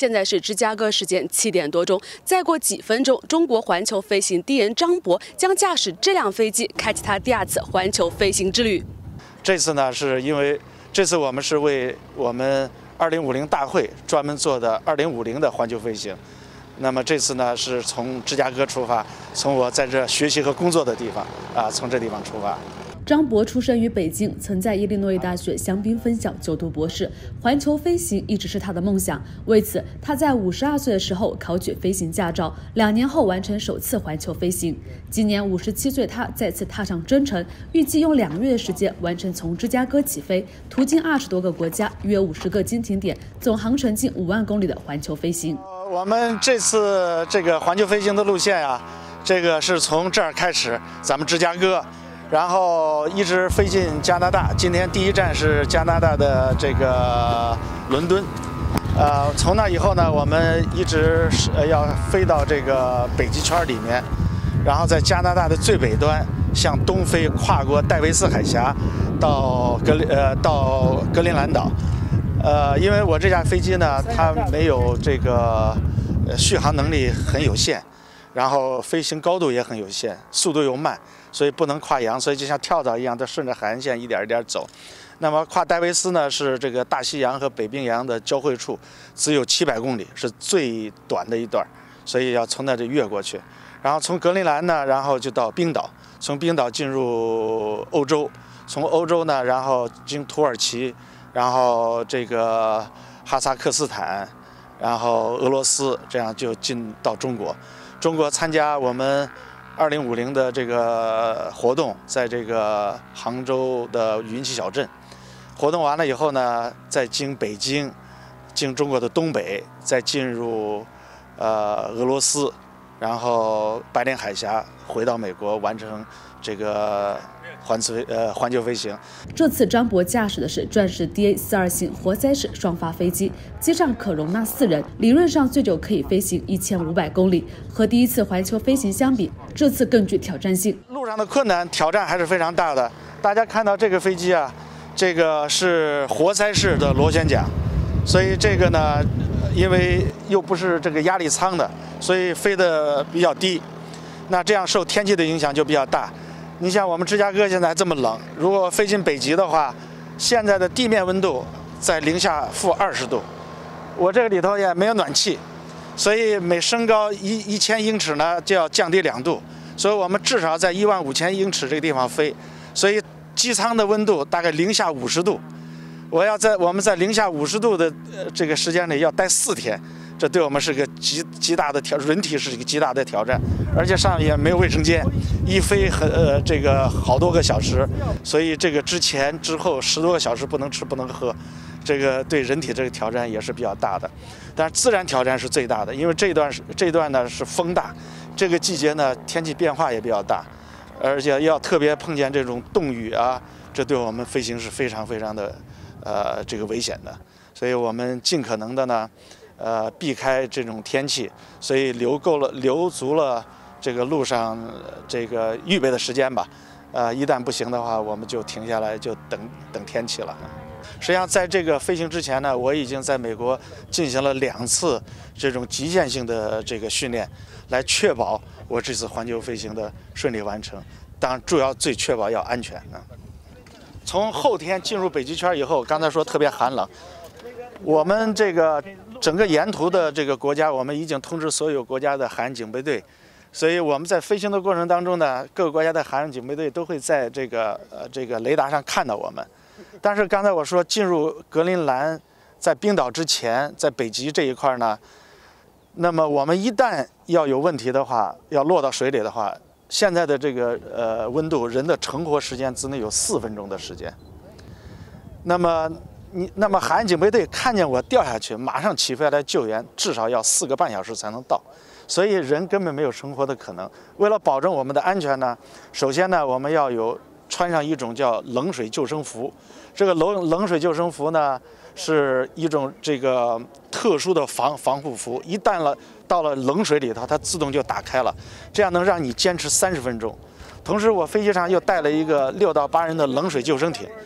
现在是芝加哥时间7点多钟，再过几分钟，中国环球飞行第一人张博将驾驶这辆飞机开启他第2次环球飞行之旅。 这次呢，是因为这次我们是为我们2050大会专门做的2050的环球飞行。那么这次呢，是从芝加哥出发，从我在这学习和工作的地方从这地方出发。 张博出生于北京，曾在伊利诺伊大学香槟分校就读博士。环球飞行一直是他的梦想，为此他在52岁的时候考取飞行驾照，2年后完成首次环球飞行。今年57岁，他再次踏上征程，预计用2个月的时间完成从芝加哥起飞，途经20多个国家，约50个经停点，总航程近5万公里的环球飞行。 我们这次这个环球飞行的路线这个是从这儿开始，咱们芝加哥。然后一直飞进加拿大，今天第1站是加拿大的这个伦敦，从那以后呢，我们一直要飞到这个北极圈里面，然后在加拿大的最北端向东飞，跨过戴维斯海峡到格陵兰岛。因为我这架飞机呢，它没有这个续航能力很有限，然后飞行高度也很有限，速度又慢。所以不能跨洋，所以就像跳蚤一样，它顺着海岸线一点一点走。那么跨戴维斯呢，是这个大西洋和北冰洋的交汇处，只有700公里，是最短的一段，所以要从那里越过去。然后从格陵兰呢，然后就到冰岛，从冰岛进入欧洲，从欧洲呢，然后经土耳其，然后这个哈萨克斯坦，然后俄罗斯，这样就进到中国。中国参加我们2050的这个活动，在这个杭州的云栖小镇活动完了以后呢，再经北京，经中国的东北，再进入俄罗斯，然后白令海峡回到美国，完成这个环球飞行。 这次张博驾驶的是钻石 DA42型活塞式双发飞机，机上可容纳4人，理论上最久可以飞行1500公里。和第1次环球飞行相比，这次更具挑战性。 路上的困难挑战还是非常大的。大家看到这个飞机这个是活塞式的螺旋桨，所以这个呢，因为又不是这个压力舱的，所以飞得比较低。那这样受天气的影响就比较大。你像我们芝加哥现在这么冷，如果飞进北极的话，现在的地面温度在零下-20度，我这个里头也没有暖气，所以每升高1000英尺呢就要降低2度，所以我们至少在15000英尺这个地方飞，所以机舱的温度大概零下50度，我们在零下50度的这个时间里要待4天。这对我们是个极大的人体是一个极大的挑战，而且上面也没有卫生间，一飞这个好多个小时，所以这个之前之后10多个小时不能吃不能喝，这个对人体这个挑战也是比较大的。但是自然挑战是最大的，因为这一段呢是风大，这个季节呢天气变化也比较大，而且要特别碰见这种冻雨这对我们飞行是非常非常的这个危险的，所以我们尽可能的呢。避开这种天气，所以留足了这个路上这个预备的时间吧。一旦不行的话，我们就停下来，就等天气了。实际上，在这个飞行之前呢，我已经在美国进行了2次这种极限性的这个训练，来确保我这次环球飞行的顺利完成。当然，最确保要安全从后天进入北极圈以后，刚才说特别寒冷。我们这个整个沿途的这个国家，我们已经通知所有国家的海岸警备队，所以我们在飞行的过程当中呢，各个国家的海岸警备队都会在这个雷达上看到我们。但是刚才我说进入格陵兰，在冰岛之前，在北极这一块呢，那么我们一旦要有问题的话，要落到水里的话，现在的这个温度，人的成活时间只能有4分钟的时间。那么海岸警备队看见我掉下去，马上起飞来救援，至少要4个半小时才能到，所以人根本没有生活的可能。为了保证我们的安全呢，首先呢，我们要穿上一种叫冷水救生服。这个冷水救生服呢，是一种这个特殊的防护服，一旦到了冷水里头，它自动就打开了，这样能让你坚持30分钟。同时，我飞机上又带了一个6到8人的冷水救生艇。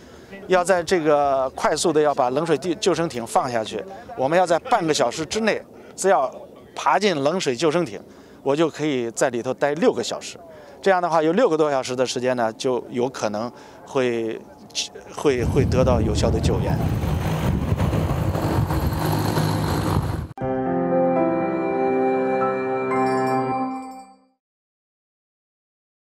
要在这个快速的要把冷水救生艇放下去，我们要在半个小时之内，只要爬进冷水救生艇，我就可以在里头待6个小时。这样的话，有6个多小时的时间呢，就有可能会得到有效的救援。